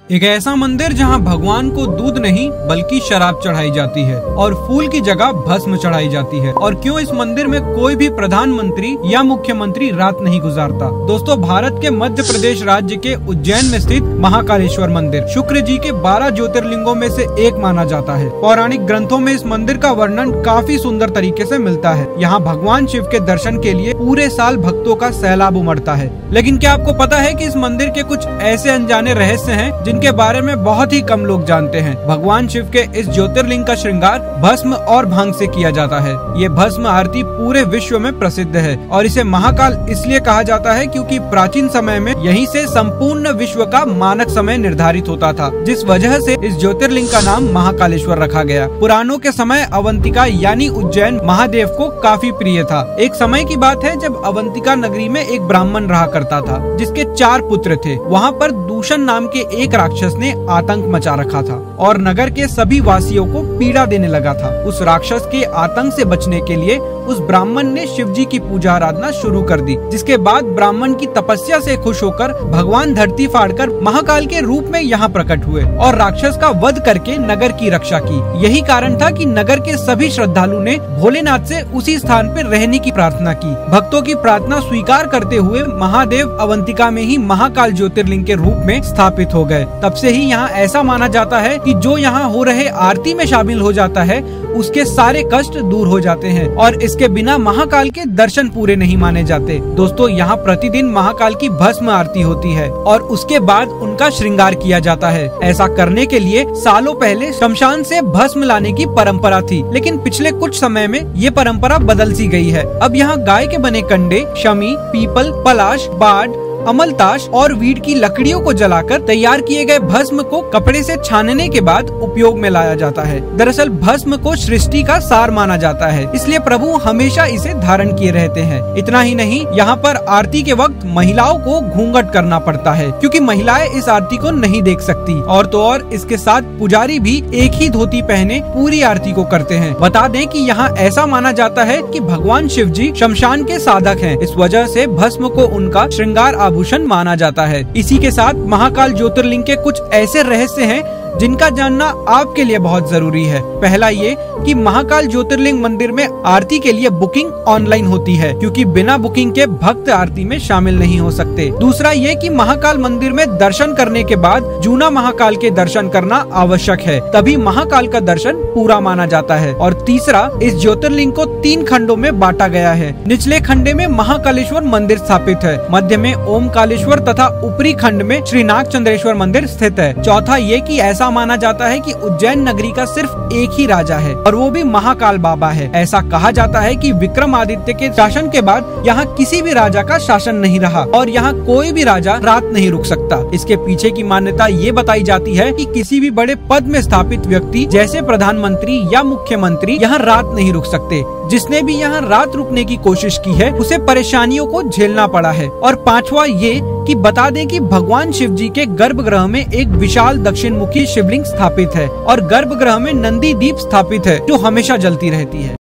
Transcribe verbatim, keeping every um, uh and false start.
एक ऐसा मंदिर जहां भगवान को दूध नहीं बल्कि शराब चढ़ाई जाती है और फूल की जगह भस्म चढ़ाई जाती है। और क्यों इस मंदिर में कोई भी प्रधानमंत्री या मुख्यमंत्री रात नहीं गुजारता। दोस्तों, भारत के मध्य प्रदेश राज्य के उज्जैन में स्थित महाकालेश्वर मंदिर शुक्र जी के बारह ज्योतिर्लिंगों में से एक माना जाता है। पौराणिक ग्रंथों में इस मंदिर का वर्णन काफी सुंदर तरीके से मिलता है। यहाँ भगवान शिव के दर्शन के लिए पूरे साल भक्तों का सैलाब उमड़ता है। लेकिन क्या आपको पता है कि इस मंदिर के कुछ ऐसे अनजाने रहस्य हैं जिनके बारे में बहुत ही कम लोग जानते हैं। भगवान शिव के इस ज्योतिर्लिंग का श्रृंगार भस्म और भांग से किया जाता है। ये भस्म आरती पूरे विश्व में प्रसिद्ध है और इसे महाकाल इसलिए कहा जाता है क्योंकि प्राचीन समय में यहीं से संपूर्ण विश्व का मानक समय निर्धारित होता था, जिस वजह से इस ज्योतिर्लिंग का नाम महाकालेश्वर रखा गया। पुराणों के समय अवंतिका यानी उज्जैन महादेव को काफी प्रिय था। एक समय की बात है जब अवंतिका नगरी में एक ब्राह्मण रहा करता था जिसके चार पुत्र थे। वहाँ पर दूषण नाम के एक राक्षस ने आतंक मचा रखा था और नगर के सभी वासियों को पीड़ा देने लगा था। उस राक्षस के आतंक से बचने के लिए उस ब्राह्मण ने शिव जी की पूजा आराधना शुरू कर दी, जिसके बाद ब्राह्मण की तपस्या से खुश होकर भगवान धरती फाड़कर महाकाल के रूप में यहाँ प्रकट हुए और राक्षस का वध करके नगर की रक्षा की। यही कारण था कि नगर के सभी श्रद्धालु ने भोलेनाथ से उसी स्थान पर रहने की प्रार्थना की। भक्तों की प्रार्थना स्वीकार करते हुए महादेव अवंतिका में ही महाकाल ज्योतिर्लिंग के रूप में स्थापित हो गए। तब से ही यहाँ ऐसा माना जाता है कि जो यहाँ हो रहे आरती में शामिल हो जाता है उसके सारे कष्ट दूर हो जाते हैं और इसके बिना महाकाल के दर्शन पूरे नहीं माने जाते। दोस्तों, यहाँ प्रतिदिन महाकाल की भस्म आरती होती है और उसके बाद उनका श्रृंगार किया जाता है। ऐसा करने के लिए सालों पहले शमशान से भस्म लाने की परंपरा थी, लेकिन पिछले कुछ समय में ये परंपरा बदल सी गई है। अब यहाँ गाय के बने कंडे, शमी, पीपल, पलाश, बाढ़, अमलताश और वीड की लकड़ियों को जलाकर तैयार किए गए भस्म को कपड़े से छानने के बाद उपयोग में लाया जाता है। दरअसल भस्म को सृष्टि का सार माना जाता है, इसलिए प्रभु हमेशा इसे धारण किए रहते हैं। इतना ही नहीं, यहाँ पर आरती के वक्त महिलाओं को घूंघट करना पड़ता है क्योंकि महिलाएं इस आरती को नहीं देख सकती। और तो और इसके साथ पुजारी भी एक ही धोती पहने पूरी आरती को करते हैं। बता दें कि यहाँ ऐसा माना जाता है कि भगवान शिव जी शमशान के साधक हैं, इस वजह से भस्म को उनका श्रृंगार आभूषण माना जाता है। इसी के साथ महाकाल ज्योतिर्लिंग के कुछ ऐसे रहस्य हैं जिनका जानना आपके लिए बहुत जरूरी है। पहला ये कि महाकाल ज्योतिर्लिंग मंदिर में आरती के लिए बुकिंग ऑनलाइन होती है क्योंकि बिना बुकिंग के भक्त आरती में शामिल नहीं हो सकते। दूसरा ये कि महाकाल मंदिर में दर्शन करने के बाद जूना महाकाल के दर्शन करना आवश्यक है, तभी महाकाल का दर्शन पूरा माना जाता है। और तीसरा, इस ज्योतिर्लिंग को तीन खंडों में बांटा गया है। निचले खंडे में महाकालेश्वर मंदिर स्थापित है, मध्य में ओमकालेश्वर तथा ऊपरी खंड में श्री नागचंद्रेश्वर मंदिर स्थित है। चौथा ये कि ऐसा माना जाता है कि उज्जैन नगरी का सिर्फ एक ही राजा है और वो भी महाकाल बाबा है। ऐसा कहा जाता है कि विक्रमादित्य के शासन के बाद यहाँ किसी भी राजा का शासन नहीं रहा और यहाँ कोई भी राजा रात नहीं रुक सकता। इसके पीछे की मान्यता ये बताई जाती है कि किसी भी बड़े पद में स्थापित व्यक्ति जैसे प्रधानमंत्री या मुख्यमंत्री यहाँ रात नहीं रुक सकते। जिसने भी यहाँ रात रुकने की कोशिश की है उसे परेशानियों को झेलना पड़ा है। और पांचवा ये कि बता दें कि भगवान शिव जी के गर्भगृह में एक विशाल दक्षिण मुखी शिवलिंग स्थापित है और गर्भगृह में नंदी दीप स्थापित है जो हमेशा जलती रहती है।